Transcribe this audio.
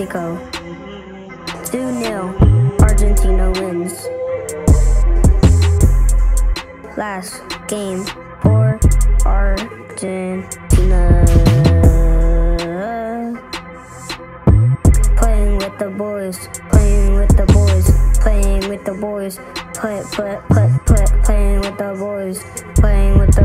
Mexico. 2-0, Argentina wins. Last game for Argentina. Playing with the boys, playing with the boys, playing with the boys, playing with the boys, playing with